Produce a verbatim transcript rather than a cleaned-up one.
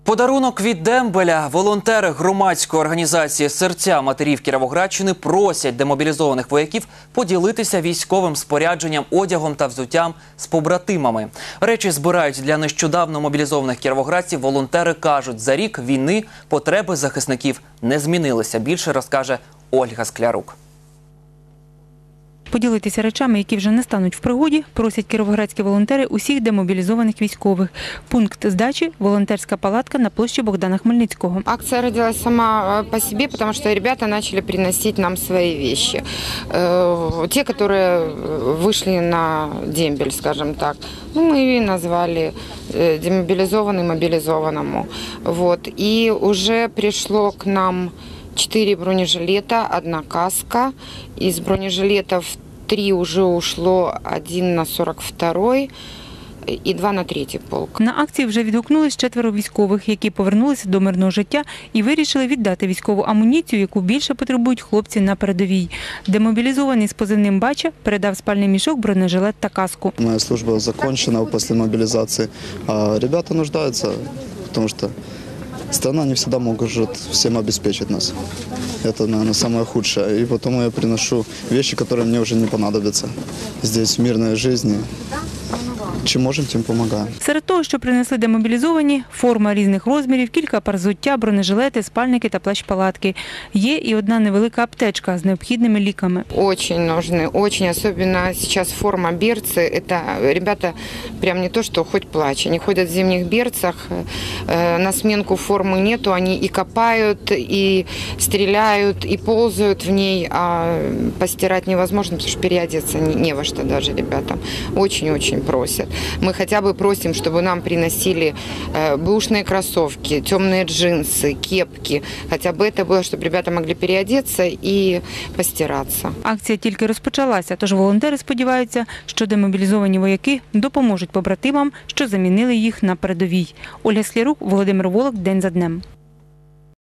Подарунок від Дембеля. Волонтери громадської організації «Серця матерів Кіровоградщини» просять демобілізованих вояків поділитися військовим спорядженням, одягом та взуттям з побратимами. Речі збирають для нещодавно мобілізованих кіровоградців. Волонтери кажуть, за рік війни потреби захисників не змінилися. Більше розкаже Ольга Склярук. Поділитися речами, які вже не стануть в пригоді, просять кіровоградські волонтери усіх демобілізованих військових. Пункт здачі – волонтерська палатка на площі Богдана Хмельницького. Акция родилась сама по себе, потому что ребята начали приносить нам свои вещи. Те, которые вышли на дембель, скажем так, ну, мы назвали демобилизованный мобилизованному. Вот. И уже пришло к нам четыре бронежилета, одна каска. Из бронежилетов три уже ушло, один на сорок второй і два на третій полк. На акції вже відгукнулись четверо військових, які повернулися до мирного життя і вирішили віддати військову амуніцію, яку більше потребують хлопці на передовій. Демобілізований з позивним «Бача» передав спальний мішок, бронежилет та каску. Моя служба закончена після мобілізації, а ребята нуждаються, тому що страна не всегда может всем обеспечить нас. Это, наверное, самое худшее. И потому я приношу вещи, которые мне уже не понадобятся. Здесь в мирной жизни. Чим можемо, тим допомагаємо. Серед того, що принесли демобілізовані – форма різних розмірів, кілька пар взуття, бронежилети, спальники та плащ-палатки. Є і одна невелика аптечка з необхідними ліками. Очень нужны, очень. Особенно сейчас форма берцы. Это ребята прям не то, что хоть плачь. Они ходят в зимних берцах, на сменку формы нету, они и копают, и стреляют, и ползают в ней, а постирать невозможно, потому что переодеться не, не во что даже ребятам. Очень-очень просят. Мы хотя бы просим, чтобы нам приносили бэушные кроссовки, темные джинсы, кепки. Хотя бы это было, чтобы ребята могли переодеться и постираться. Акція тільки розпочалася, тож волонтери сподіваються, що демобілізовані вояки допоможуть побратимам, що замінили їх на передовій. Ольга Склярук, Володимир Волок. День за днем.